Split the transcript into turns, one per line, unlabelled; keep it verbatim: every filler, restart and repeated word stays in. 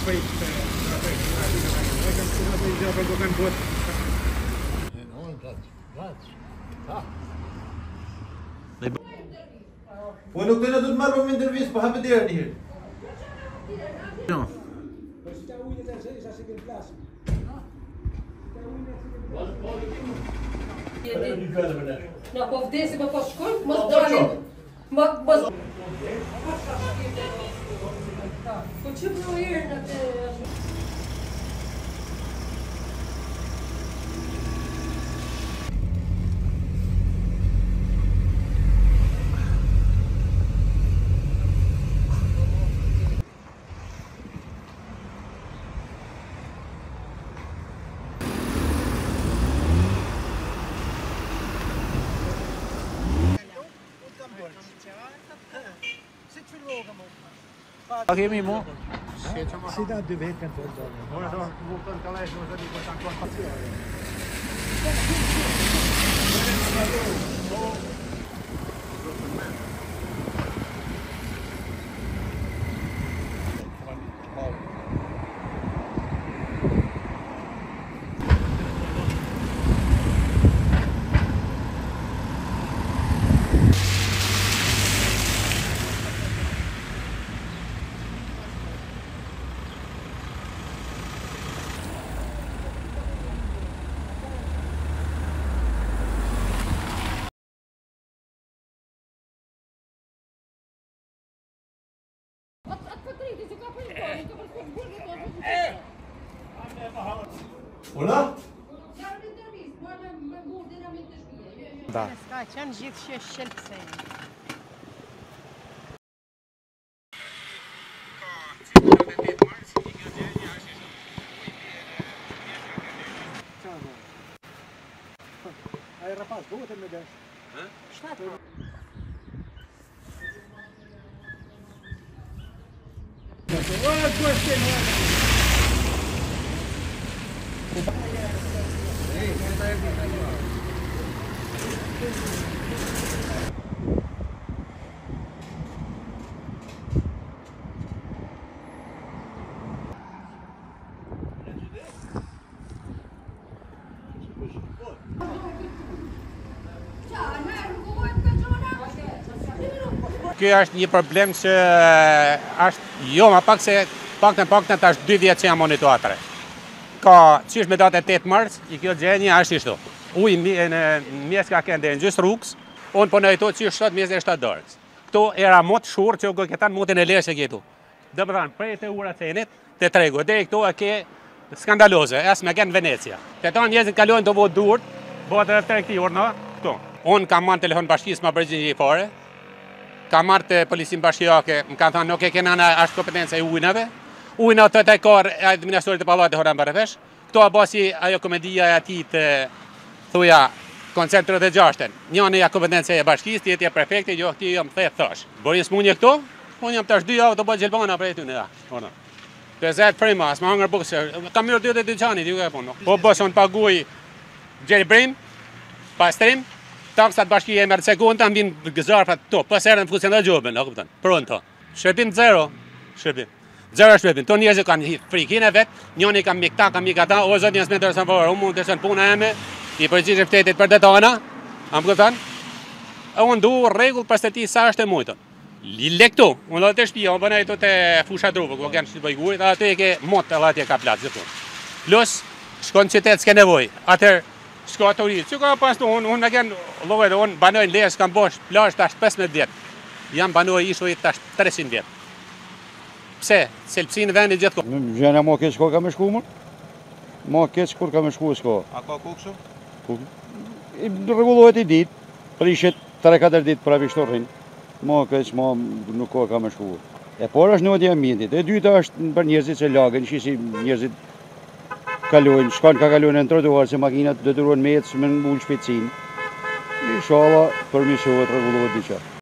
Po nuk të në du të marrë për intervjist, po hapë dherë njërë.
No, po vdesi, po po shkojnë, mos dalim. Mos... Po që më herë në të...
A kemi mu?
Si da dy vetë kanë të dorë.
Ora do nuk të kallaj shumë të diku tan kontacione.
Ola?
Da.
Ska qenë gjithë që shqelpsejnë.
A i rapas, duhet e me desh. Shtatë. Ua, ku e shqenë,
Ky është një problem që është jo më pak se pak të pak të është dy vjetë që jam monitoratore. Ka qish me datë e tetë mars, i kjo gjenje është ishtu. Uj në mjes ka kënde në gjysë rrugës, unë po në ejto qish shtatë mjes e shtatë dorës. Këto era mot shurë që u këtan motin e leshe këtu. Dhe më thanë, prej të ura cenit, të tregu, dhe i këto e ke skandaloze, as me kënë Venecia. Të tonë mjesin kalojnë të votë durët, bëhet edhe të këti urna, këto. Unë kam marrë telefon bashkisë më përgjën një fare, ka marrë të polisin bashkjake, më kanë thënë nuk e kena në ashtë kompetenca e ujnave. Ujna të të karë e administrorit të palatit të horan bërëvesh. Këto a basi ajo komedia e ati të thuja koncentrët e gjashten. Njën e kompetenca e bashkisë, tjetë e prefekti, jo këti jam thejtë thash. Borin së munje këto, unë jam tash dy javë të bëjt gjelbana për e ty në da. Të zetë prima, s'ma hangër bukës, kam mirë dy dhe dy qanit, ju e punë. Po bëson paguj gjelbrim, pastrim, taksat bashkije e mërë sekundë, të mbinë gëzarë të to, pas erën në funksion dhe gjobën, a kuptan, pronto. Shëpim zero, shëpim. Zero shpepin, të njerëzit kanë frikin e vetë, njëni kam mikta, kam mikata, o zot njës me të rësën farë, unë mund të rësën puna eme, i përgjishë ftetit për detana, am këtan, e unë du regull për së ti sa është e mujtën. Le këtu, unë dhe të shpia, unë bëna i të të fusha drupë, ku kënë shqit bëjgurit, atë e ke motë e latje ka platë, zëpun. Plus, shko në qytetë s'ke nevoj, atër shko të uritë, që ka pas të unë, unë me kënë lojë dhe unë banoj në lesë, kam bosh plash tash pesëmbëdhjetë vjetë, jam banoj ishu i tash treqind vjetë. Pse? Selpsinë vendi gjithë kohë.
Gjena ma keq ka me shku mërë? Ma keq kur ka me shku s'ka.
A ka kukëshu?
I regullohet i ditë, prishet tre katër ditë për avishtorin. Ma keq ma nuk ka ka me shku. E por është në odja mjendit. E dyta është për njerëzit që lagën, shisi njerëzit kalojnë, shkan ka kalojnë në trotuar se makinat dëtyruan me jetës me në ullë shpecin. Inshallah përmisohet regullohet diqa.